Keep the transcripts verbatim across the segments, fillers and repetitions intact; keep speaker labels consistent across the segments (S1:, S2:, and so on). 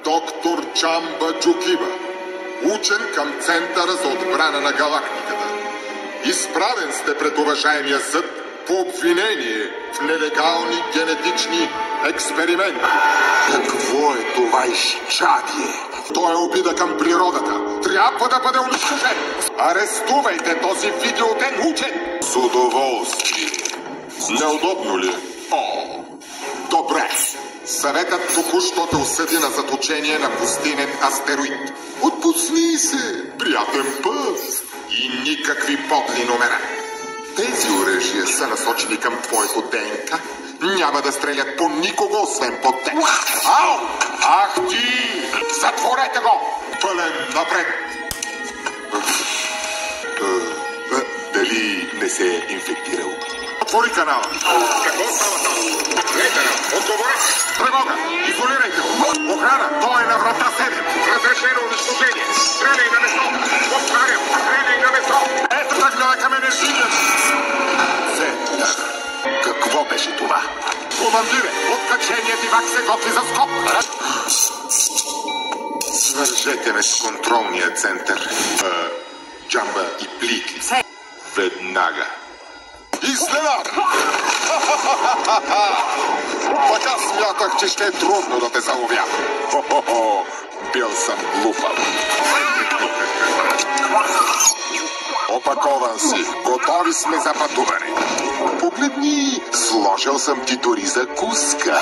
S1: доктор Джамба Джукиба, учен към Центъра за отбрана на галактиката. Изправен сте пред уважаемия съд по обвинение в нелегални генетични експерименти.
S2: Какво е това изчадие?
S1: Той е обида към природата. Трябва да бъде унищожен. Арестувайте този видеотен учен. С удоволствие. Неудобно ли? О, добре. Съветът току-що те осъди на заточение на пустинен астероид. Отпусни се. Приятен път. И никакви подли номера. Тези оръжия са насочени към твоето ДНК. Няма да стрелят по никого, освен по теб. Ау! Ах ти! Затворете го! Пълен напред!
S2: Дали не се е инфектирал?
S1: Отвори канала! Какво става там? Лейтера, отговорете! Тревога! Изолирайте го! Охрана! Той е на врата седем! Разрешено унищожение! Стреляй на место! Повтарям! Стреляй на место! Ето тръгнала към енергията!
S2: Център. Какво беше това?
S1: Командире, откаченият бивак се готви за скок! Свържете ме с контролния център. А, Джамба и Плики. Веднага. Изненада! Така смятах, че ще е трудно да те заловя. Хо-хо-хо, бил съм глупав. Опакован си. Готови сме за пътуване. Погледни, сложил съм ти дори закуска.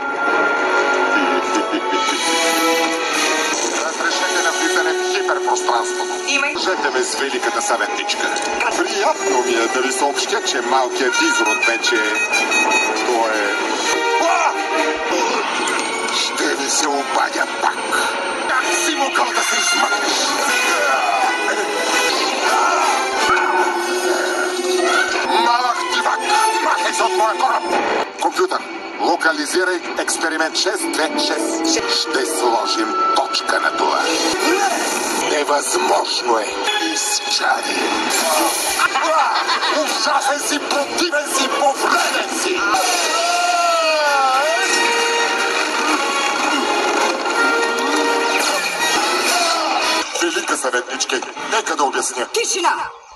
S1: Разрешете на влизане в хиперпространството. Жете ме с великата съветничка. Приятно ми е да ви съобщя, че малкият изрод вече... То е... А! Ще ви се обадя пак. Как си могъл да се измъкнеш? Малък дивак! Махай се от моя кораб! Компютър, локализирай експеримент шест две шест. Ще сложим точка на това. Невъзможно е! Изчадие! Ужасен си, противен си, повреден си! Велика съветничка, нека да обясня.
S3: Тишина!